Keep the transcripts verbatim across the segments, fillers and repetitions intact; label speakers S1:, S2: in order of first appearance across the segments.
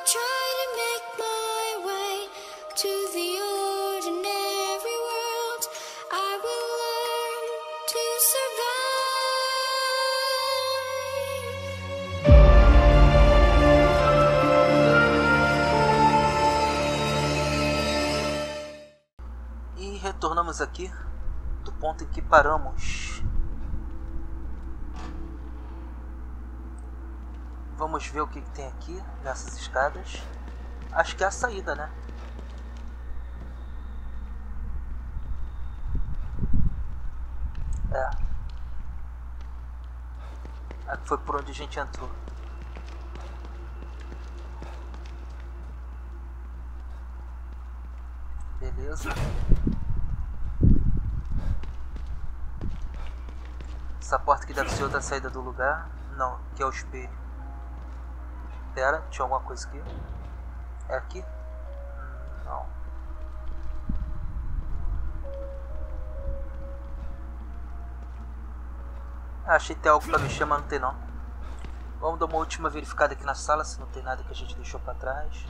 S1: try to make my way to the ordinary world. I will learn to survive.
S2: E retornamos aqui do ponto em que paramos. Vamos ver o que, que tem aqui nessas escadas. Acho que é a saída, né? É. Aqui foi por onde a gente entrou. Beleza. Essa porta aqui deve ser outra saída do lugar. Não, que é o espelho. Pera, tinha alguma coisa aqui? É aqui? Hum, não. Ah, achei que tem algo pra mexer, mas não tem não. Vamos dar uma última verificada aqui na sala, se não tem nada que a gente deixou pra trás.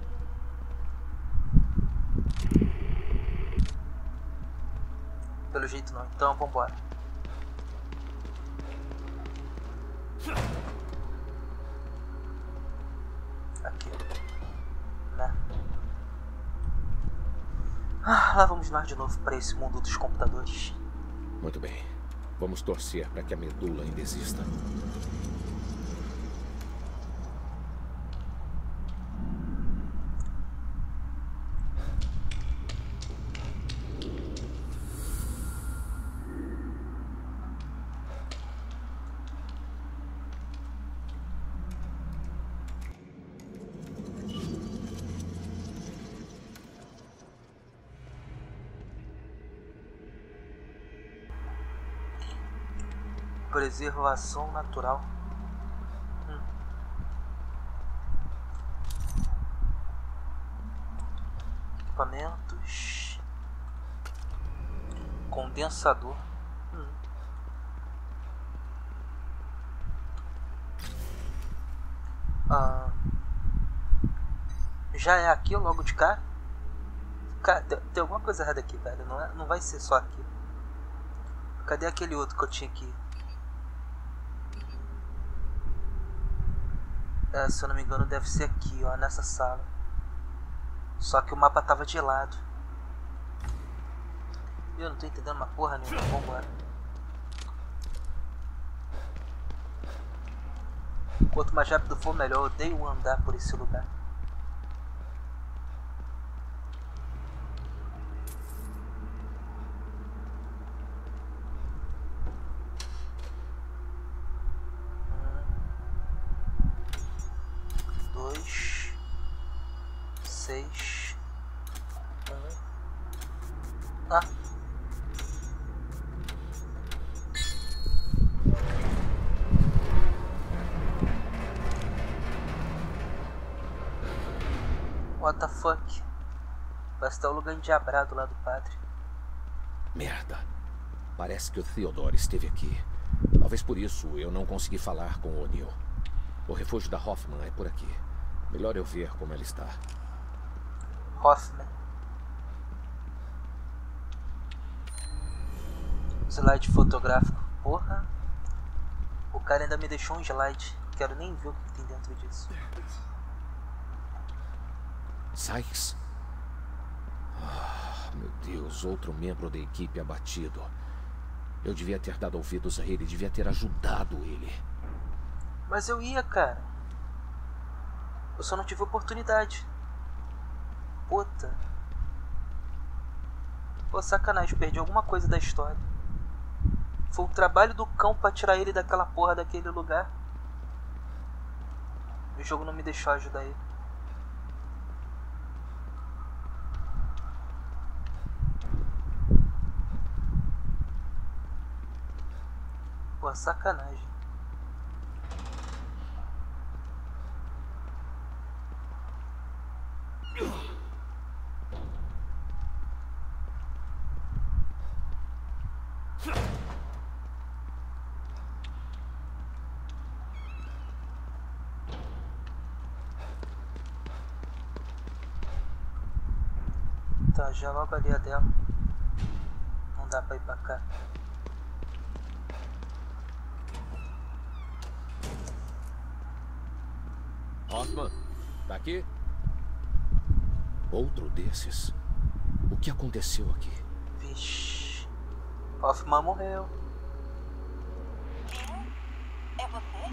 S2: Pelo jeito não, então vambora. Aqui, né? Ah, lá vamos nós de novo para esse mundo dos computadores.
S3: Muito bem. Vamos torcer para que a medula ainda exista.
S2: Preservação natural. Hum. Equipamentos. Condensador. Hum. Ah. Já é aqui logo de cá? Cara, tem, tem alguma coisa errada aqui, velho. Não, é, não vai ser só aqui. Cadê aquele outro que eu tinha aqui? É, se eu não me engano deve ser aqui, ó, nessa sala. Só que o mapa tava de lado. Eu não tô entendendo uma porra nenhuma, vambora. Quanto mais rápido for melhor, eu odeio andar por esse lugar. Seis. Um. Ah. What the fuck? Parece estar o lugar endiabrado lá do padre.
S3: Merda. Parece que o Theodore esteve aqui. Talvez por isso eu não consegui falar com o O'Neill. O refúgio da Hoffman é por aqui. Melhor eu ver como ela está.
S2: Hoffman. Slide fotográfico. Porra. O cara ainda me deixou um slide. Quero nem ver o que tem dentro disso.
S3: Sykes? Ah, meu Deus, outro membro da equipe abatido. Eu devia ter dado ouvidos a ele, devia ter ajudado ele.
S2: Mas eu ia, cara. Eu só não tive oportunidade. Puta. Pô, sacanagem, perdi alguma coisa da história. Foi o trabalho do cão pra tirar ele daquela porra daquele lugar. O jogo não me deixou ajudar ele. Pô, sacanagem. Tá, já logo ali a dela. Não dá pra ir pra cá.
S3: Hoffman, tá aqui? Outro desses? O que aconteceu aqui?
S2: Vixe. Hoffman morreu.
S4: É você?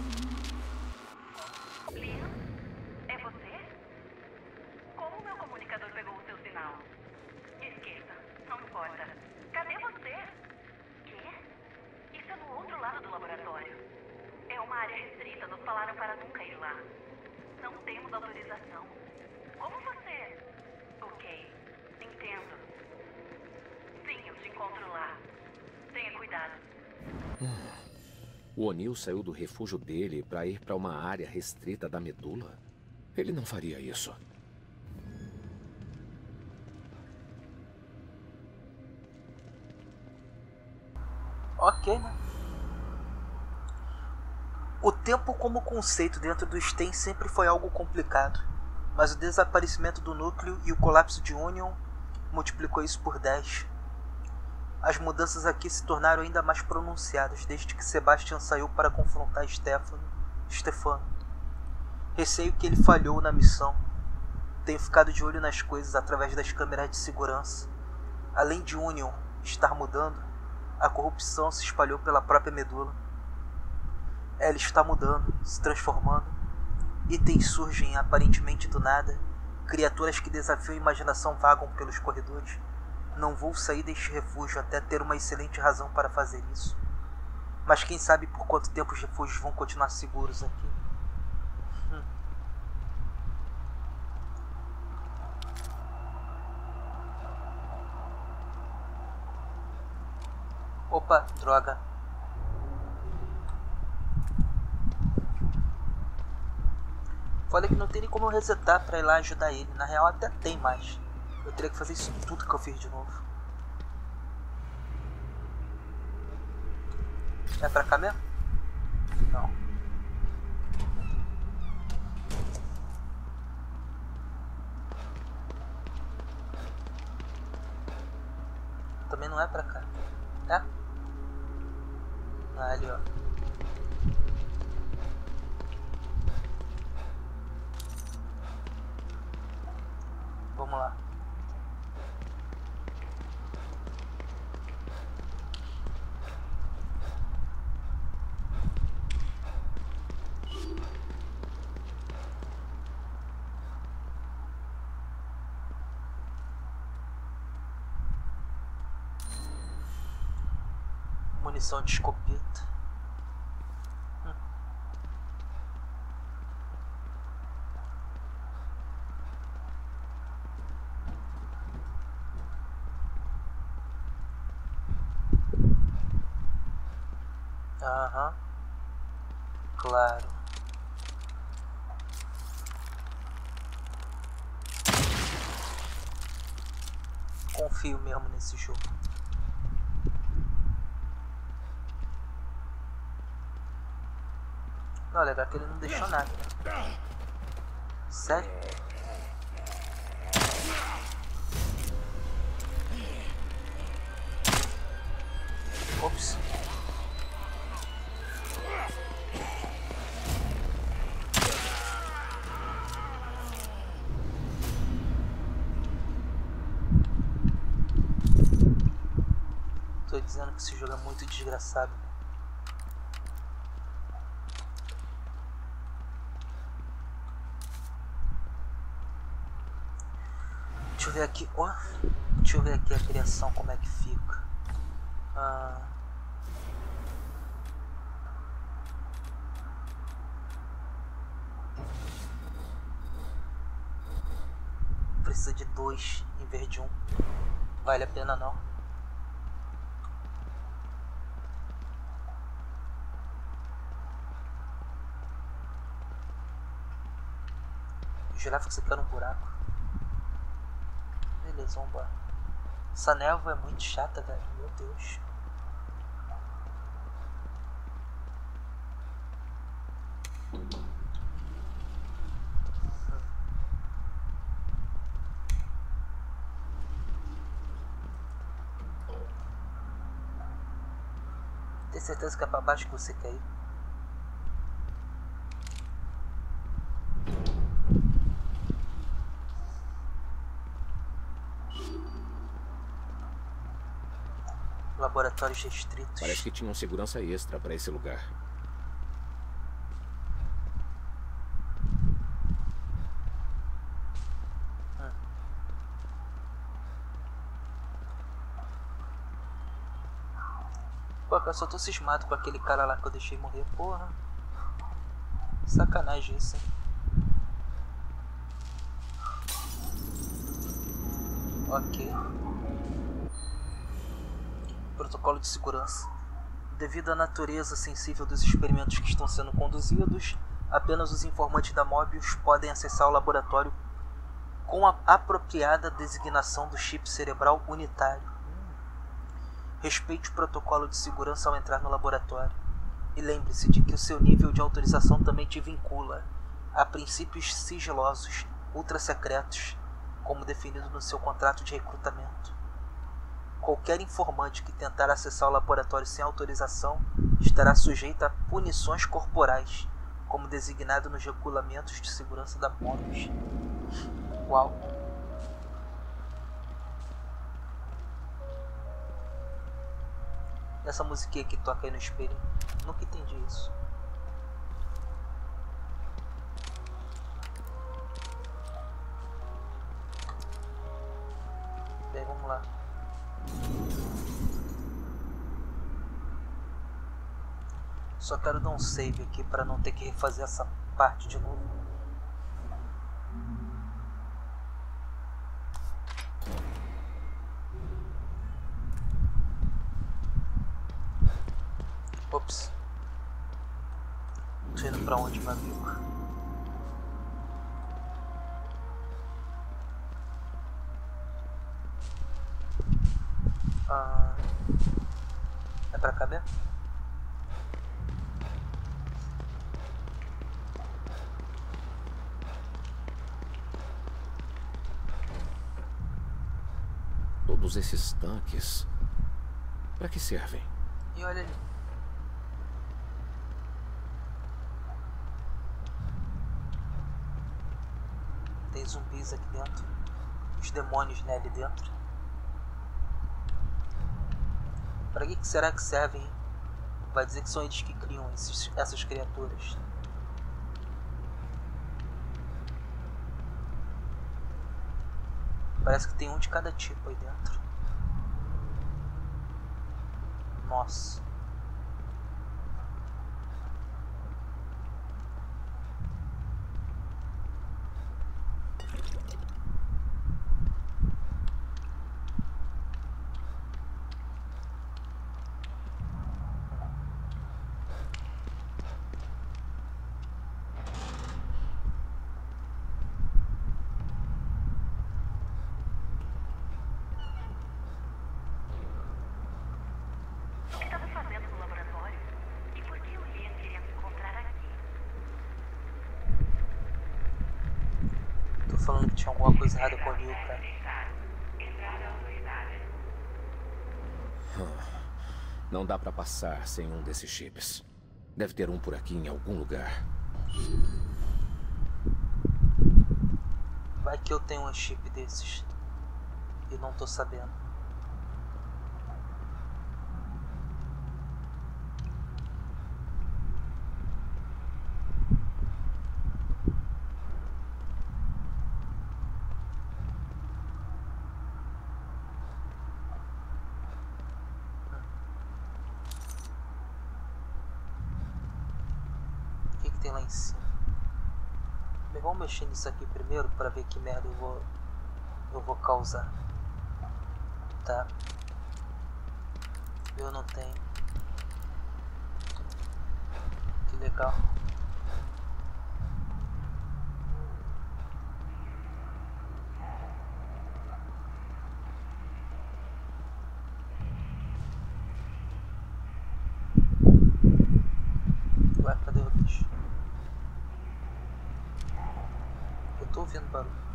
S4: Liam? É você? Como o meu comunicador pegou o seu sinal? Esqueça, não importa. Cadê você? Quê? Isso é no outro lado do laboratório. É uma área restrita, nos falaram para nunca ir lá. Não temos autorização. Como você? Ok, entendo. Sim, eu te encontro lá. Tenha cuidado.
S3: O O'Neill saiu do refúgio dele para ir para uma área restrita da medula? Ele não faria isso.
S2: Ok, né? O tempo como conceito dentro do Sten sempre foi algo complicado, mas o desaparecimento do núcleo e o colapso de Union multiplicou isso por dez. As mudanças aqui se tornaram ainda mais pronunciadas desde que Sebastian saiu para confrontar Stefano. Stefano. Receio que ele falhou na missão. Tenho ficado de olho nas coisas através das câmeras de segurança. Além de Union estar mudando, a corrupção se espalhou pela própria medula. Ela está mudando, se transformando. Itens surgem aparentemente do nada. Criaturas que desafiam a imaginação vagam pelos corredores. Não vou sair deste refúgio até ter uma excelente razão para fazer isso. Mas quem sabe por quanto tempo os refúgios vão continuar seguros aqui. Hum. Opa, droga. Falei que não tem nem como eu resetar pra ir lá ajudar ele. Na real até tem, mas eu teria que fazer isso tudo que eu fiz de novo. É pra cá mesmo? Não. Também não é pra cá. É? Ah, ali ó. Vamos lá. Munição de escopeta. Hum. Aham. Claro. Confio mesmo nesse jogo. Não, legal que ele não deixou nada. Sério? Ops. Tô dizendo que esse jogo é muito desgraçado. Deixa eu ver aqui, ó. Oh, deixa eu ver aqui a criação, como é que fica. Ah. Precisa de dois em vez de um. Vale a pena não. Eu jurava que isso aqui era um buraco. Beleza, vambora. Essa névoa é muito chata, velho. Meu Deus. Tem certeza que é pra baixo que você quer ir? Laboratórios restritos.
S3: Parece que tinha um segurança extra para esse lugar.
S2: Hum. Pô, eu só tô cismado com aquele cara lá que eu deixei morrer. Porra. Sacanagem isso, hein? Ok. Protocolo de segurança. Devido à natureza sensível dos experimentos que estão sendo conduzidos, apenas os informantes da Mobius podem acessar o laboratório com a apropriada designação do chip cerebral unitário. Respeite o protocolo de segurança ao entrar no laboratório. E lembre-se de que o seu nível de autorização também te vincula a princípios sigilosos, ultra-secretos, como definido no seu contrato de recrutamento. Qualquer informante que tentar acessar o laboratório sem autorização estará sujeito a punições corporais, como designado nos regulamentos de segurança da Mobius. Uau! Essa musiquinha que toca aí no espelho, nunca entendi isso. Bem, vamos lá. Só quero dar um save aqui para não ter que refazer essa parte de novo. Ops. Tô indo pra onde, meu amigo? Ah, é pra cá mesmo?
S3: Todos esses tanques, para que servem?
S2: E olha ali. Tem zumbis aqui dentro. Os demônios, né, ali dentro. Para que, que será que servem, hein? Vai dizer que são eles que criam esses, essas criaturas. Parece que tem um de cada tipo aí dentro. Nossa.
S4: O que estava fazendo no laboratório? E por que o Ian queria me encontrar aqui?
S2: Tô falando que tinha alguma coisa errada com o Neil, cara.
S3: Não dá pra passar sem um desses chips. Deve ter um por aqui em algum lugar.
S2: Vai que eu tenho um chip desses e não tô sabendo. O que que tem lá em cima? Bem, vamos mexer nisso aqui primeiro para ver que merda eu vou eu vou causar. Tá. Eu não tenho. Que legal. Ué, cadê o bicho? Eu tô ouvindo barulho.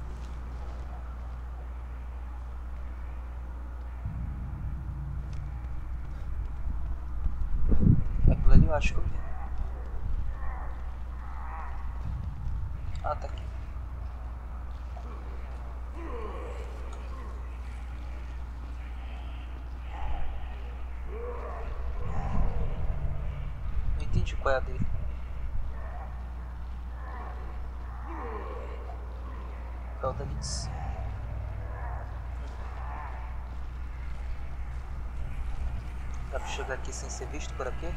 S2: acho que eu vi. Ah, tá aqui. Não entendi qual é a dele. É o da Liz. Dá pra chegar aqui sem ser visto por aqui?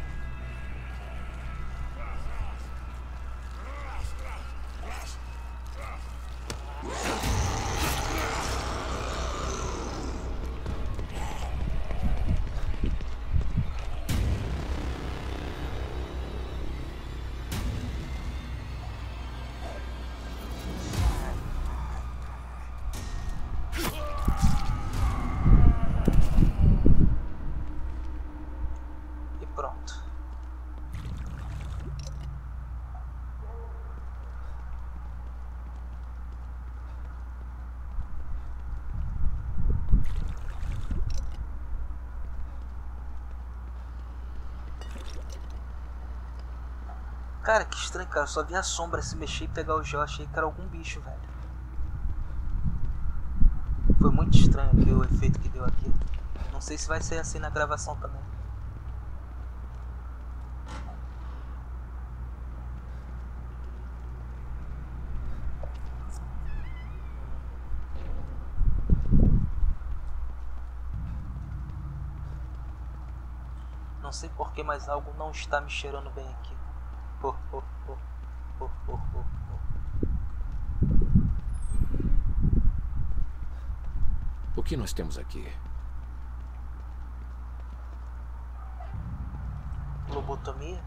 S2: Cara, que estranho, cara. Eu só vi a sombra se mexer e pegar o gel. Achei que era algum bicho, velho. Foi muito estranho aqui o efeito que deu aqui. Não sei se vai ser assim na gravação também. Não sei porquê, mas algo não está me cheirando bem aqui. Oh, oh, oh, oh, oh, oh, oh.
S3: O que nós temos aqui?
S2: Lobotomia?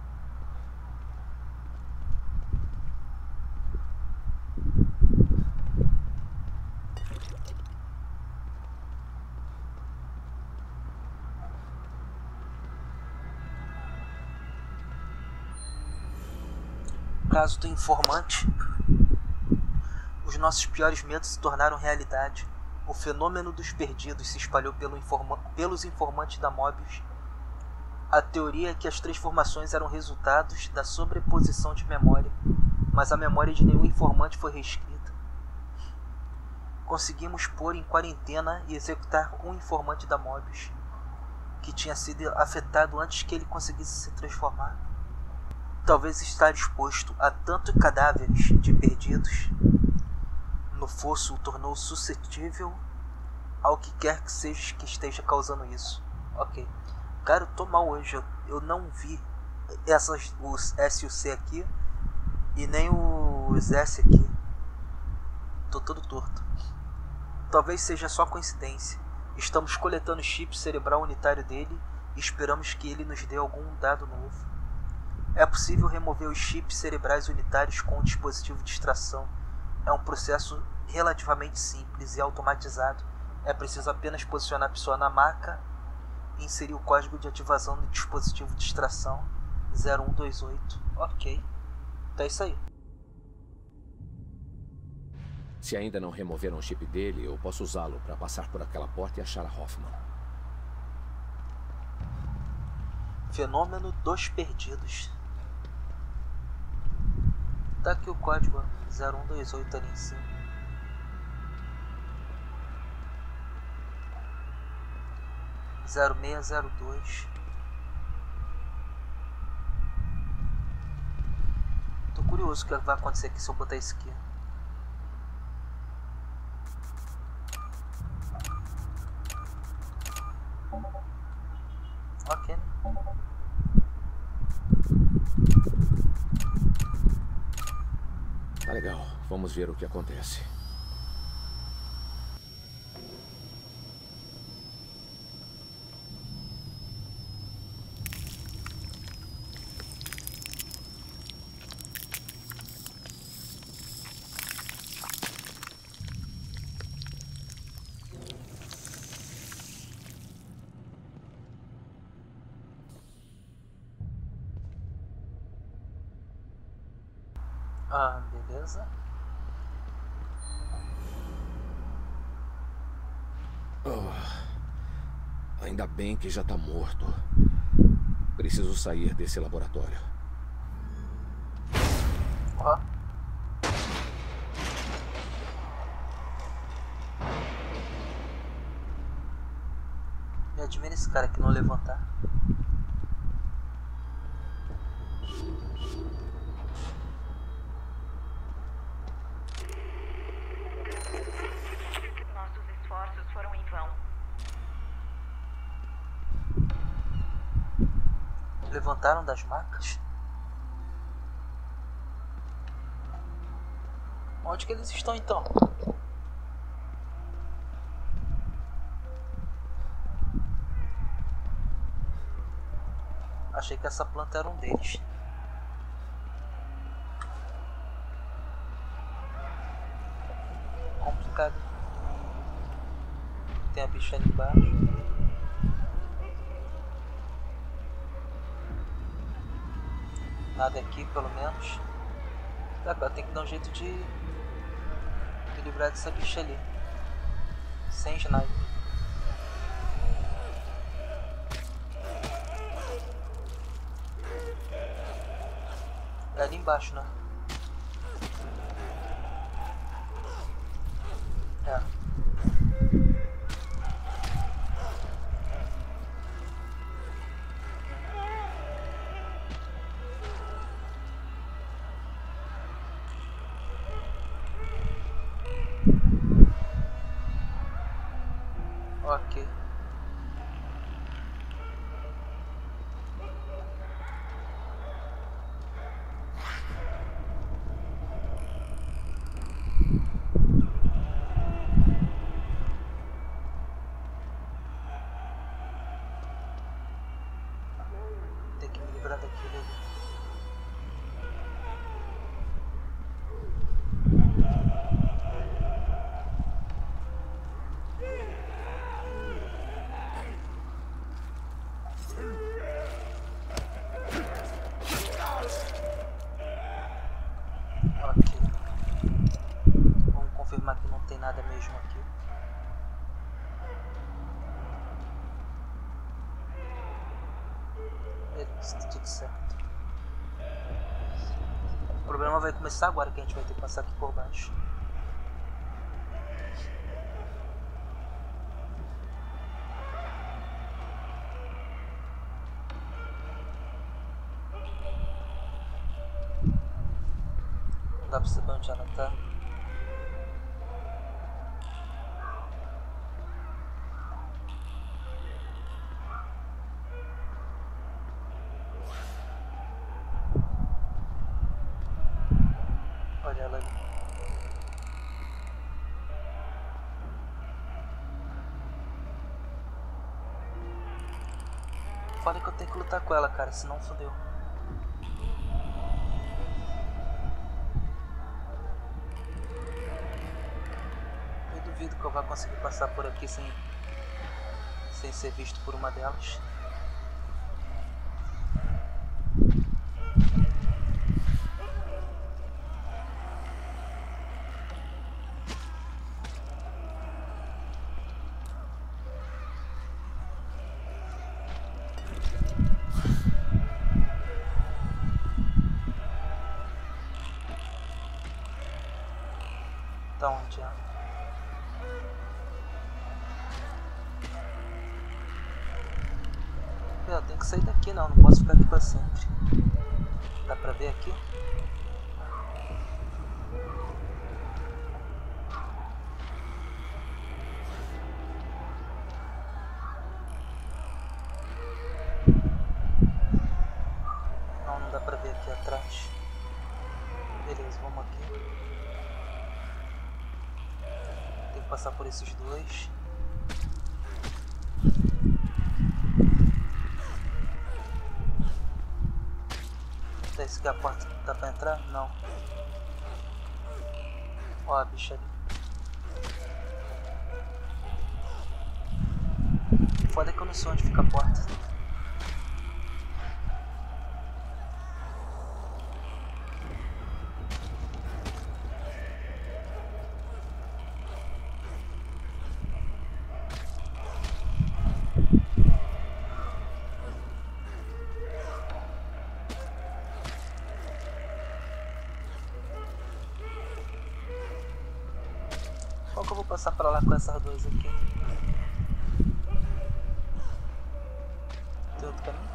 S2: Caso do informante, os nossos piores medos se tornaram realidade. O fenômeno dos perdidos se espalhou pelo informa pelos informantes da Mobius. A teoria é que as transformações eram resultados da sobreposição de memória, mas a memória de nenhum informante foi reescrita. Conseguimos pôr em quarentena e executar um informante da Mobius, que tinha sido afetado antes que ele conseguisse se transformar. Talvez estar exposto a tantos cadáveres de perdidos no fosso o tornou suscetível ao que quer que seja que esteja causando isso. Ok. Cara, eu tô mal hoje. Eu, eu não vi essas, os S e o C aqui e nem os S aqui. Tô todo torto. Talvez seja só coincidência. Estamos coletando o chip cerebral unitário dele e esperamos que ele nos dê algum dado novo. É possível remover os chips cerebrais unitários com um dispositivo de extração. É um processo relativamente simples e automatizado. É preciso apenas posicionar a pessoa na maca e inserir o código de ativação do dispositivo de extração zero um dois oito. Ok. Então é isso aí.
S3: Se ainda não removeram o chip dele, eu posso usá-lo para passar por aquela porta e achar a Hoffman.
S2: Fenômeno dos perdidos. Tá aqui o código zero um dois oito ali em cima. zero seis zero dois. Tô curioso o que vai acontecer aqui se eu botar isso aqui. Ok, né?
S3: Tá legal. Vamos ver o que acontece.
S2: Ah, beleza.
S3: Oh, ainda bem que já tá morto. Preciso sair desse laboratório.
S2: Ó. Me admira esse cara que não levantar.
S4: Nossos esforços foram em vão.
S2: Levantaram das macas? Onde que eles estão então? Achei que essa planta era um deles. Complicado. Tem a bicha ali embaixo. Nada aqui, pelo menos. Agora tem que dar um jeito de me livrar dessa bicha ali. Sem sniper. É ali embaixo, né? É. Ok. Tem que me livrar daquilo ali. Ok. Vamos confirmar que não tem nada mesmo aqui. Beleza, tá tudo certo. O problema vai começar agora, que a gente vai ter que passar aqui por baixo. Não dá pra saber onde ela tá. Olha ela ali. Fala que eu tenho que lutar com ela, cara, senão fodeu. Eu duvido que eu vá conseguir passar por aqui sem, sem ser visto por uma delas. Tá onde é? Eu tenho que sair daqui, não, não posso ficar aqui pra sempre. Dá pra ver aqui? Não, não dá pra ver aqui atrás. Beleza, vamos aqui. Tem que passar por esses dois. Tá, esse aqui é a porta que dá pra entrar? Não. Ó a bicha ali. Foda que eu não sei onde fica a porta. Qual que eu vou passar pra lá com essas duas aqui? Tem outro caminho?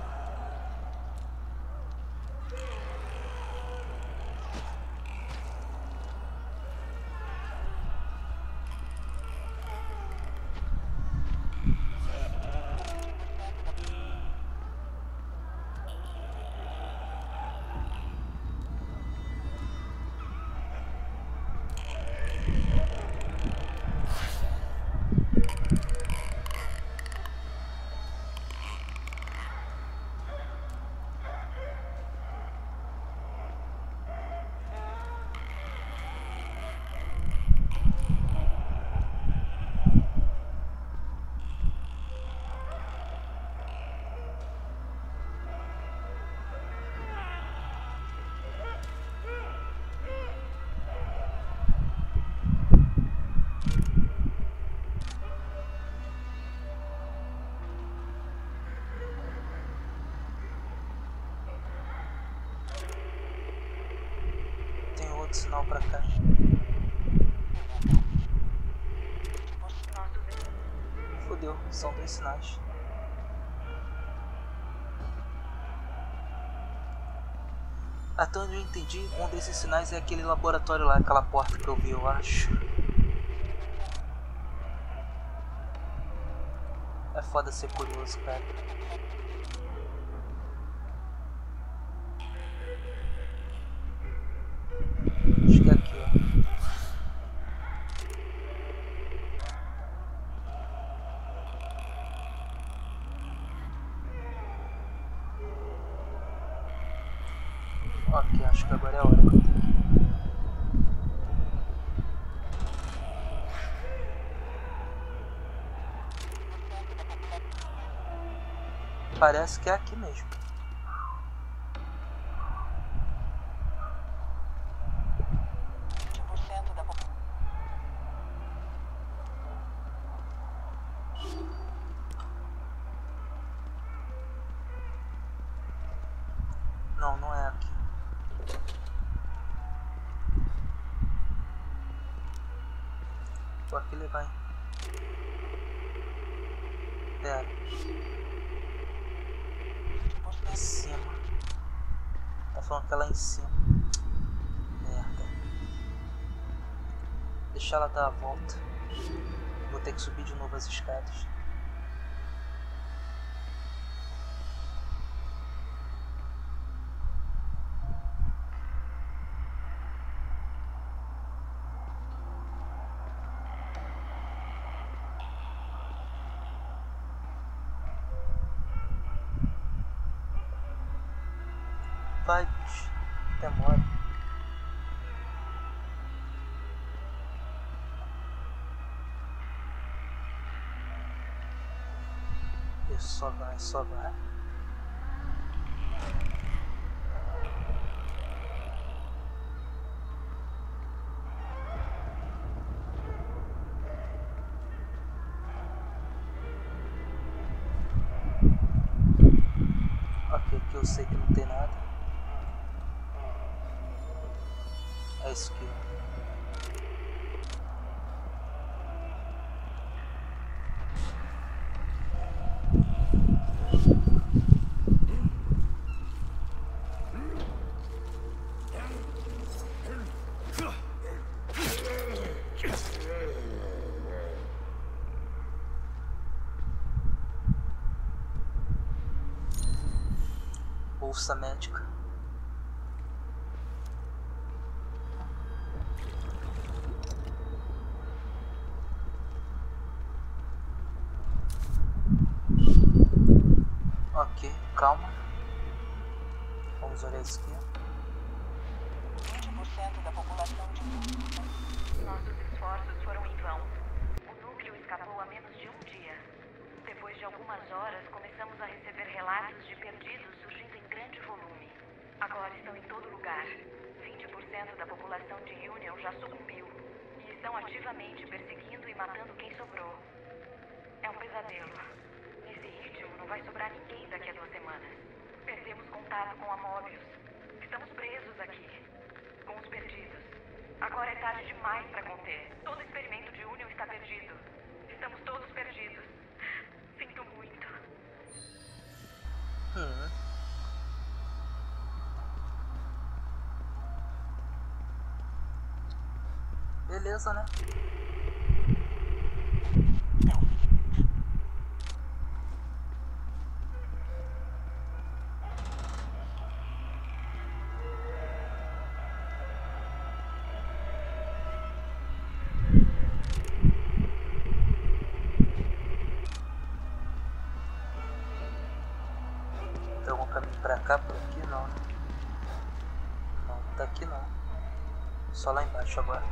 S2: Sinal pra cá. Fodeu, são dois sinais. Até onde eu entendi, um desses sinais é aquele laboratório lá, aquela porta que eu vi, eu acho. É foda ser curioso, cara. Acho que é aqui, ó. Ok, acho que agora é a hora que eu tenho que ir. Parece que é aqui mesmo. Não, não é aqui. Pô, aqui ele vai. Pera. Em cima. Tá falando que é lá em cima. Merda. Deixa ela dar a volta. Vou ter que subir de novo as escadas. Vai, bicho. Demora. Isso, só vai, só vai. Ok, aqui eu sei que não tem nada. É isso aqui, ó. Bolsa médica. Ok, calma. Vamos olhar isso aqui.
S4: vinte por cento da população de Nossos esforços foram em vão. O núcleo escapou a menos de um dia. Depois de algumas horas, começamos a receber relatos de perdidos surgindo em grande volume. Agora estão em todo lugar. vinte por cento da população de Union já sucumbiu. E estão ativamente perseguindo e matando quem sobrou. É um pesadelo. Nesse ritmo, não vai sobrar ninguém daqui a duas semanas. Perdemos contato com a Mobius. Estamos presos aqui. Com os perdidos. Agora é tarde demais para conter. Todo experimento de Union está perdido. Estamos todos perdidos. Sinto muito.
S2: Hum. Beleza, né? Tem algum caminho pra cá, por aqui? Não, né? Não, tá aqui não. Só lá embaixo agora.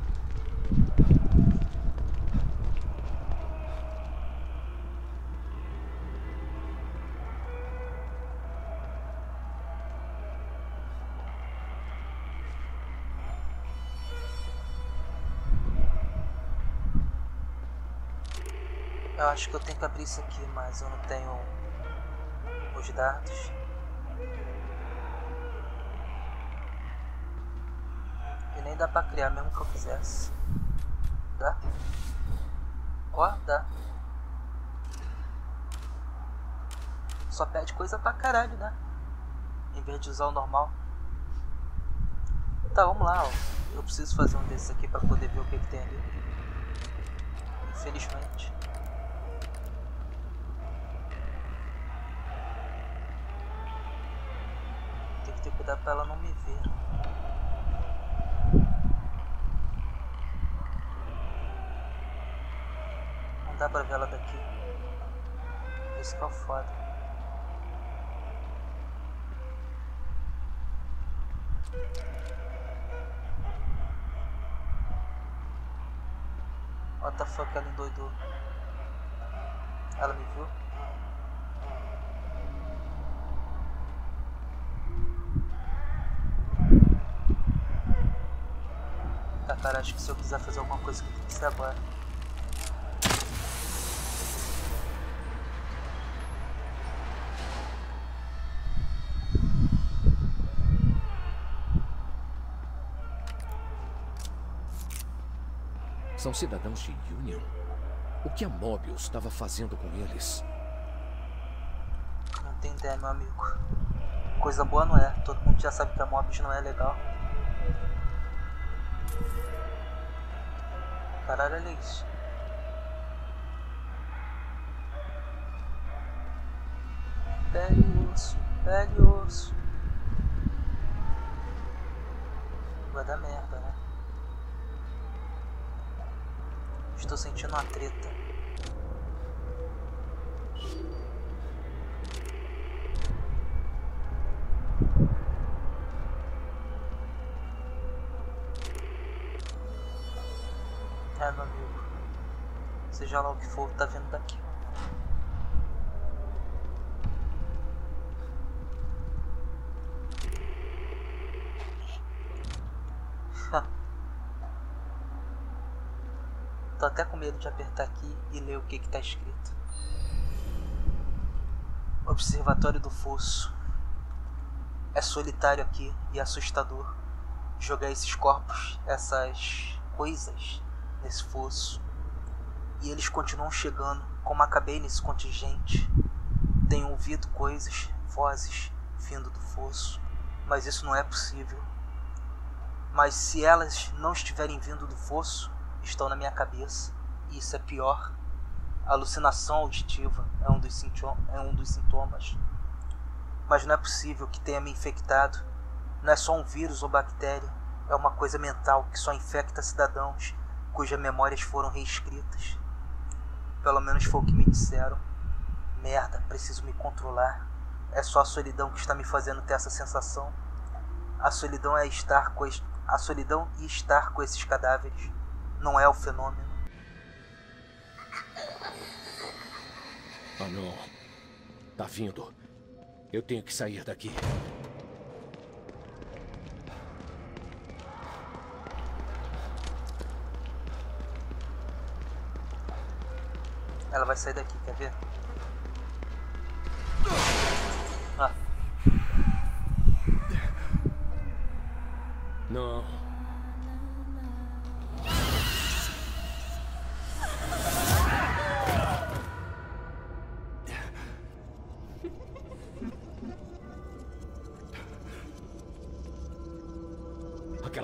S2: Eu acho que eu tenho que abrir isso aqui, mas eu não tenho os dados. E nem dá pra criar, mesmo que eu quisesse. Dá? Ó, dá. Só pede coisa pra caralho, né? Em vez de usar o normal. Tá, vamos lá, ó. Eu preciso fazer um desses aqui pra poder ver o que, que tem ali. Infelizmente. Tem que ter cuidado pra ela não me ver. Não dá pra ver ela daqui. Isso que é o foda. What the fuck, ela endoidou. Ela me viu? Tá, cara, acho que se eu quiser fazer alguma coisa que tem que ser agora.
S3: São cidadãos de Union? O que a Mobius estava fazendo com eles?
S2: Não tem ideia, meu amigo. Coisa boa não é. Todo mundo já sabe que a Mobius não é legal. Caralho, olha isso. Pele e osso, pele e osso. Vai dar merda, né? Estou sentindo uma treta. É, meu amigo. Seja lá o que for, tá vindo daqui. Tô até com medo de apertar aqui e ler o que que tá escrito. Observatório do Fosso. É solitário aqui e assustador jogar esses corpos, essas coisas nesse fosso. E eles continuam chegando. Como acabei nesse contingente, tenho ouvido coisas, vozes vindo do fosso, mas isso não é possível. Mas se elas não estiverem vindo do fosso, estão na minha cabeça, e isso é pior. A alucinação auditiva é um dos sintoma, é um dos sintomas. Mas não é possível que tenha me infectado. Não é só um vírus ou bactéria, é uma coisa mental que só infecta cidadãos cujas memórias foram reescritas. Pelo menos foi o que me disseram. Merda, preciso me controlar. É só a solidão que está me fazendo ter essa sensação. A solidão é estar com es... a solidão e estar com esses cadáveres. Não é o fenômeno.
S3: Ah, não. Tá vindo. Eu tenho que sair daqui.
S2: Ela vai sair daqui, quer ver? Ah.
S3: Não.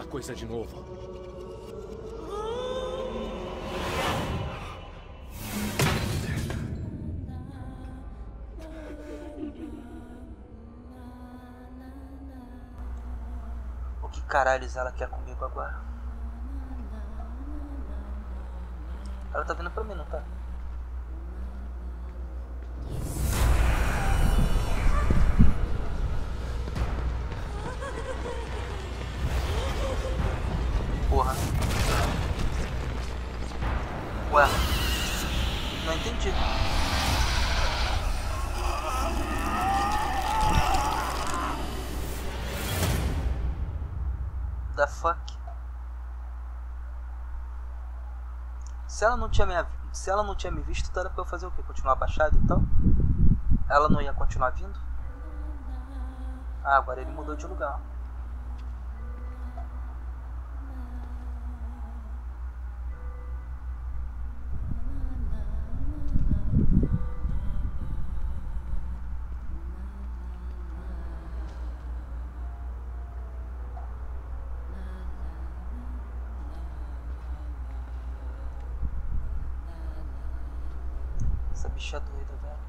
S3: coisa de novo.
S2: O que caralhos ela quer comigo agora? Ela tá vindo pra mim, não tá? Porra. Ué. Não entendi. The fuck? Se ela não tinha me, se ela não tinha me visto, então era pra eu fazer o quê? Continuar abaixado então? Ela não ia continuar vindo? Ah, agora ele mudou de lugar. Essa bicha é doida, velho.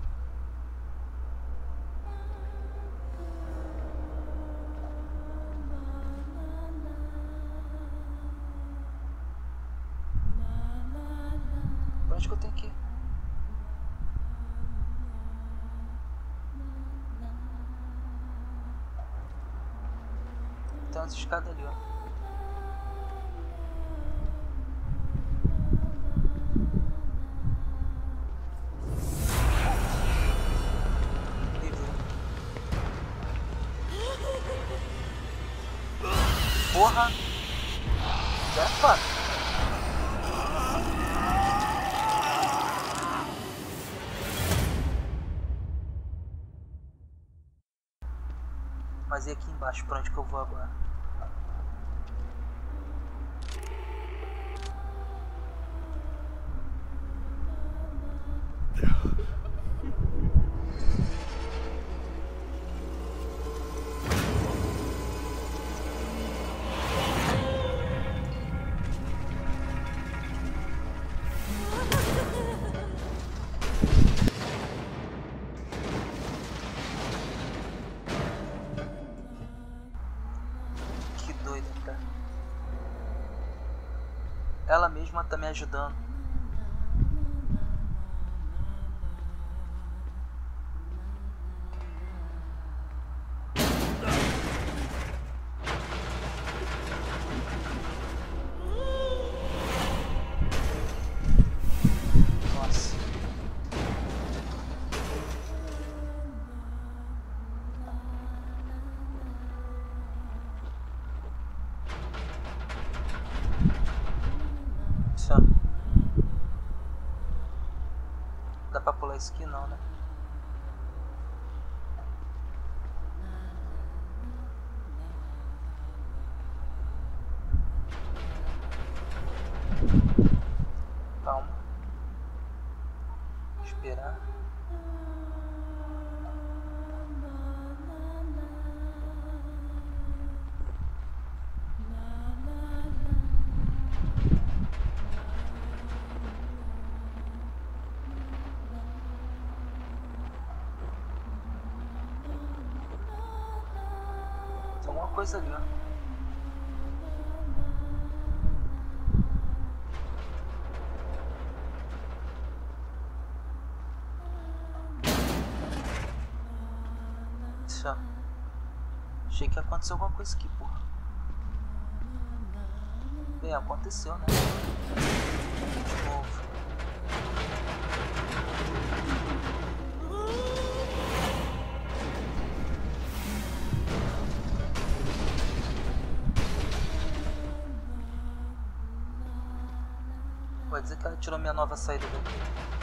S2: Pra onde que eu tenho que ir? Tem umas escadas ali, ó. Porra! Já é fácil. Mas e aqui embaixo, pra onde que eu vou agora? Ela mesma tá me ajudando. Nossa. Dá pra pular isso aqui não, né? Calma. Esperar. Alguma coisa ali, ó. Só. Achei que aconteceu alguma coisa aqui, porra. Bem, aconteceu, né? De novo. Pode dizer que ela tirou minha nova saída daqui.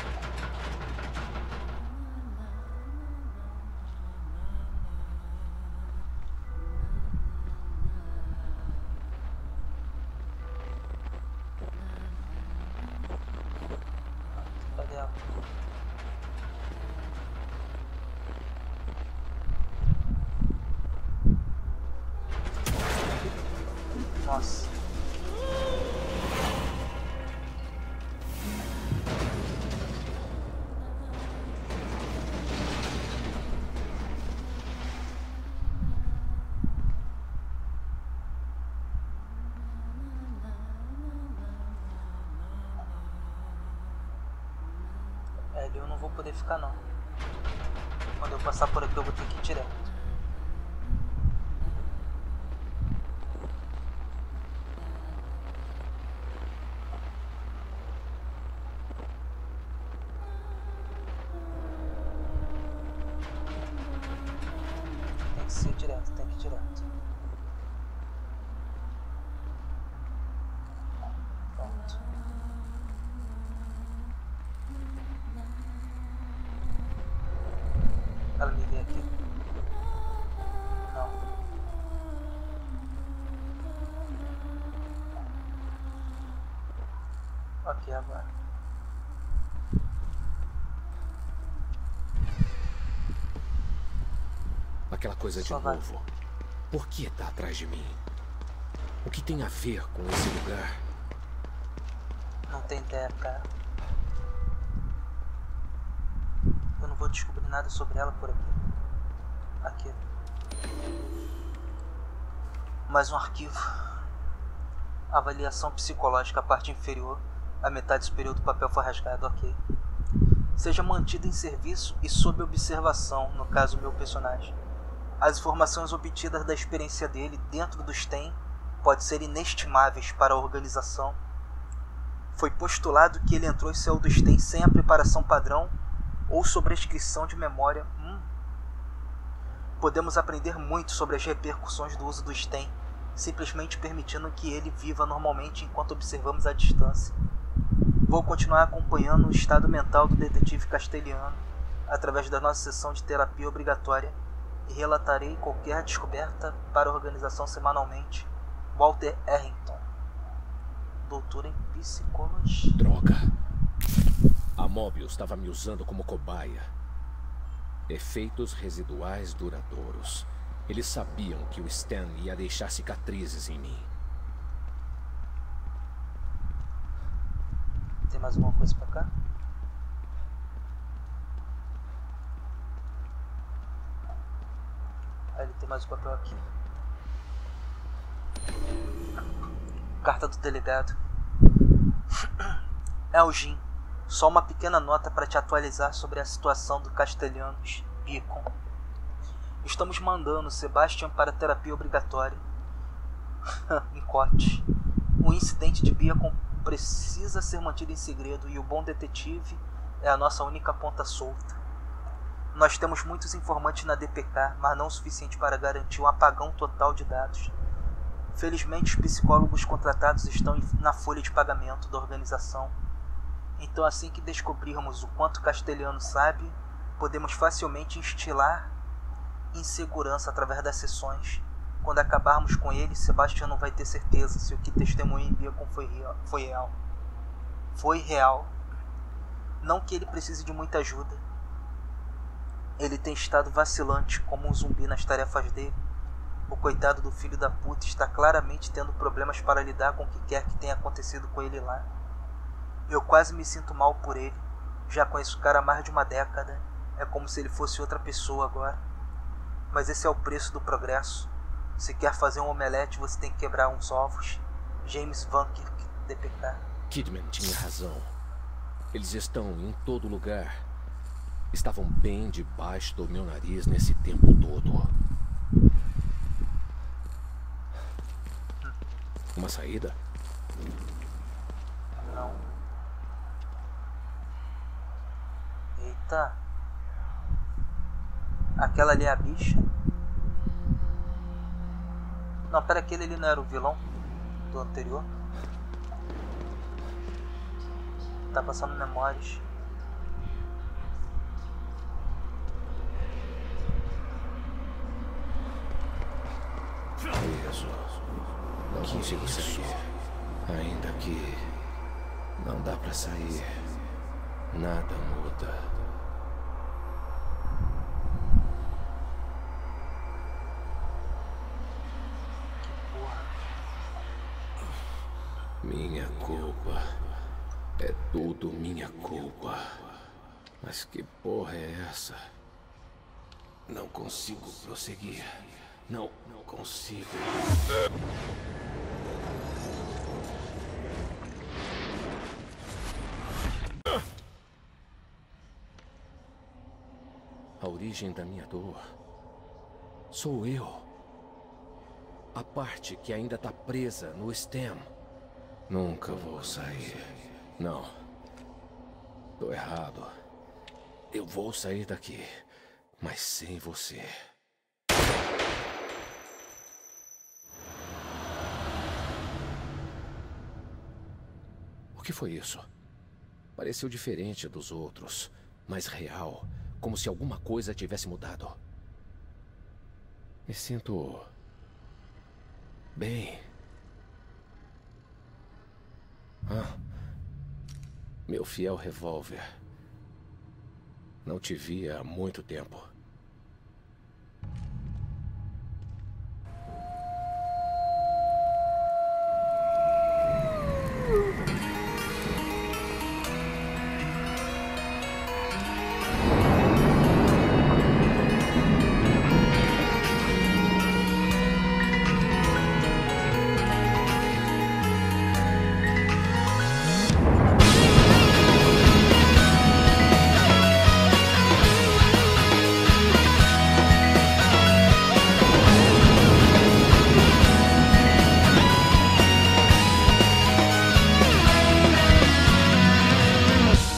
S2: Cadê ela? ali eu não vou poder ficar não. Quando eu passar por aqui eu vou ter que ir direto. Tem que ser direto, tem que ir direto. Pronto. Ela me vê aqui? Não. Ok, agora.
S3: Aquela coisa de
S2: Só vai.
S3: novo. Por que tá atrás de mim? O que tem a ver com esse lugar?
S2: Não tem ideia, cara. Eu não vou descobrir nada sobre ela por aqui. Aqui. Mais um arquivo. Avaliação psicológica, a parte inferior. A metade superior do papel foi rasgado, ok. Seja mantido em serviço e sob observação, no caso meu personagem. As informações obtidas da experiência dele dentro do S T E M podem ser inestimáveis para a organização. Foi postulado que ele entrou em céu do S T E M sem a preparação padrão ou sobrescrição de memória. Hum. Podemos aprender muito sobre as repercussões do uso do S T E M, simplesmente permitindo que ele viva normalmente enquanto observamos à distância. Vou continuar acompanhando o estado mental do detetive castelhano através da nossa sessão de terapia obrigatória e relatarei qualquer descoberta para a organização semanalmente. Walter Harrington, doutor em psicologia.
S3: Droga. A Mobius estava me usando como cobaia. Efeitos residuais duradouros. Eles sabiam que o Stan ia deixar cicatrizes em mim.
S2: Tem mais alguma coisa pra cá? Ah, ele tem mais um papel aqui. Carta do delegado. Elgin, só uma pequena nota para te atualizar sobre a situação do Castelhanos Beacon. Estamos mandando Sebastian para terapia obrigatória. Encote. O incidente de Beacon precisa ser mantido em segredo e o bom detetive é a nossa única ponta solta. Nós temos muitos informantes na D P K, mas não o suficiente para garantir um apagão total de dados. Felizmente, os psicólogos contratados estão na folha de pagamento da organização. Então, assim que descobrirmos o quanto Castelhano sabe, podemos facilmente instilar insegurança através das sessões. Quando acabarmos com ele, Sebastian não vai ter certeza se o que testemunhou em Beacon foi real. Foi real. Foi real. Não que ele precise de muita ajuda. Ele tem estado vacilante como um zumbi nas tarefas dele. O coitado do filho da puta está claramente tendo problemas para lidar com o que quer que tenha acontecido com ele lá. Eu quase me sinto mal por ele. Já conheço o cara há mais de uma década. É como se ele fosse outra pessoa agora. Mas esse é o preço do progresso. Se quer fazer um omelete, você tem que quebrar uns ovos. James Van Kirk, D P K.
S3: Kidman tinha razão. Eles estão em todo lugar. Estavam bem debaixo do meu nariz nesse tempo todo. Uma saída?
S2: Não. Eita. Aquela ali é a bicha? Não, pera, aquele ali não era o vilão do anterior? Tá passando memórias.
S3: Isso. Não consigo sair. Ainda que não dá pra sair. Nada muda. Minha culpa. É tudo minha culpa. Mas que porra é essa? Não consigo prosseguir. Não, não consigo. origem da minha dor sou eu. A parte que ainda está presa no stem. Nunca vou sair. Não. Tô errado. Eu vou sair daqui, mas sem você. O que foi isso? Pareceu diferente dos outros, mais real, como se alguma coisa tivesse mudado. Me sinto bem. Ah, meu fiel revólver. Não te via há muito tempo.